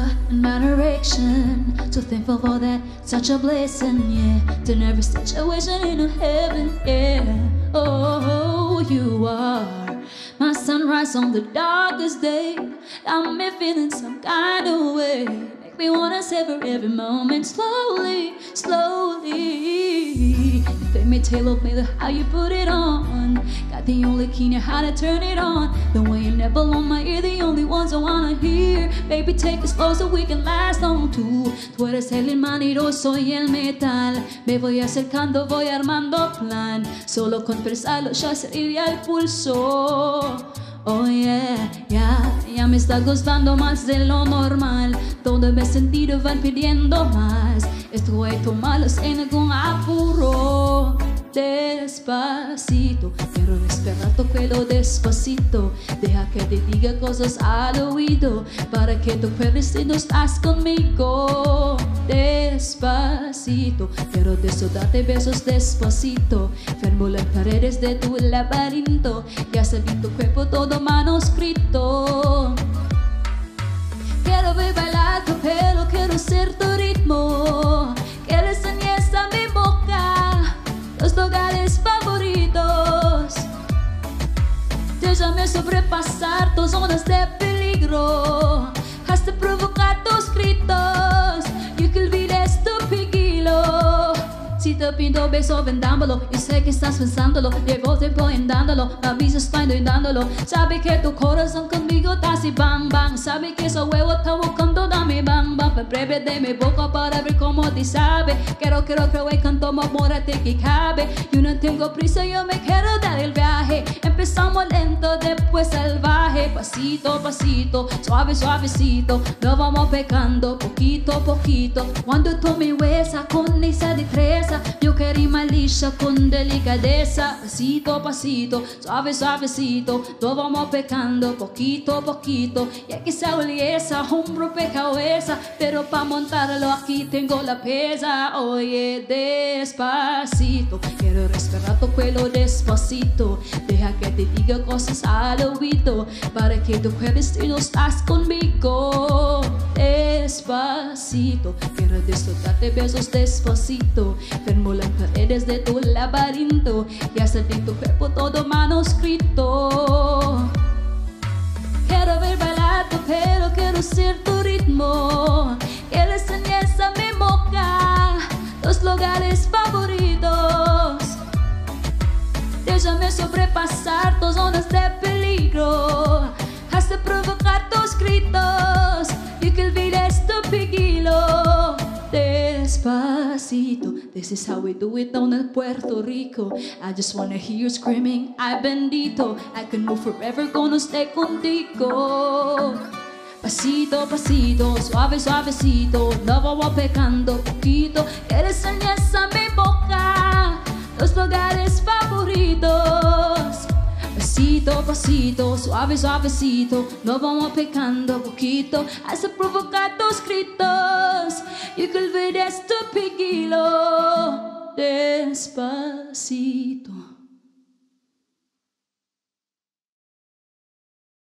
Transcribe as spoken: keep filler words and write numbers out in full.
in my direction. So thankful for that, such a blessing, yeah. Turn every situation into heaven, yeah. Oh, you are my sunrise on the darkest day. Got me feeling some kind of way. Make me wanna savor every moment slowly, slowly. You take me tailor made how you put it on. Got the only key to how to turn it on. The way you nibble on my ear, the only ones I wanna hear. Baby, take it slow so we can last on two. Tú eres el imán y yo soy el metal. Me voy acercando, voy armando plan. Solo con pensarlo ya sería el pulso. Oh yeah, yeah, ya me está gustando más de lo normal. Todo mi sentido van pidiendo más. Estoy tomando sin ningún apuro. Despacito, quiero respirar tu pelo despacito. Deja que te diga cosas al oído, para que tú acuerdes si no estás conmigo. Despacito, quiero darte besos despacito. Fermo las paredes de tu laberinto, ya salí tu cuerpo todo manuscrito. Quiero ver bailar tu pelo, quiero ser tu ritmo. Que le enseñes a mi boca los lugares favoritos. Déjame sobrepasar tus zonas de peligro, hasta provocar tus gritos y que olvides tu pigilo. Si te pido beso vendámoslo, y sé que estás pensándolo. Llevo tiempo en dándolo, a mí se está dándolo. Sabe que tu corazón conmigo está así bang bang. Sabe que ese huevo está buscando, dame bang bang. Breve de mi boca para ver cómo te sabe. Quiero, quiero, creo y canto más morate que cabe. Yo no tengo prisa, yo me quiero dar el viaje. Empezamos lento, después salvaje. Pasito, pasito, suave, suavecito. Nos vamos pecando, poquito a poquito. Cuando tú me besas con esa destreza, yo quería más lisa con delicadeza. Pasito, pasito, suave, suavecito. Nos vamos pecando, poquito a poquito. Y aquí se esa, un rompecabezas. Pero pa' montarlo aquí tengo la pesa. Oye, despacito, quiero respirar tu pelo despacito. Deja que te diga cosas al oído, para que tú jueves si no estás conmigo. Despacito, quiero disfrutarte besos despacito. Fermo las paredes de tu laberinto, y hacer de tu cuerpo todo manuscrito. Quiero ver bailar tu pelo, quiero ser tu ritmo. Que le enseñes a mi boca los lugares favoritos. Déjame sobrepasar tus zonas de peligro, hasta provocar tus gritos y que olvides tu pigilo. Despacito, this is how we do it down in Puerto Rico. I just wanna hear you screaming, ay bendito. I can move forever, gonna stay contigo. Pasito, pasito, suave, suavecito. Nos vamos pecando poquito. Que le enseñes a mi boca los lugares favoritos. Pasito, pasito, suave, suavecito. Nos vamos pecando poquito, hasta provocar tus gritos y que olvides tu pigilo. Despacito.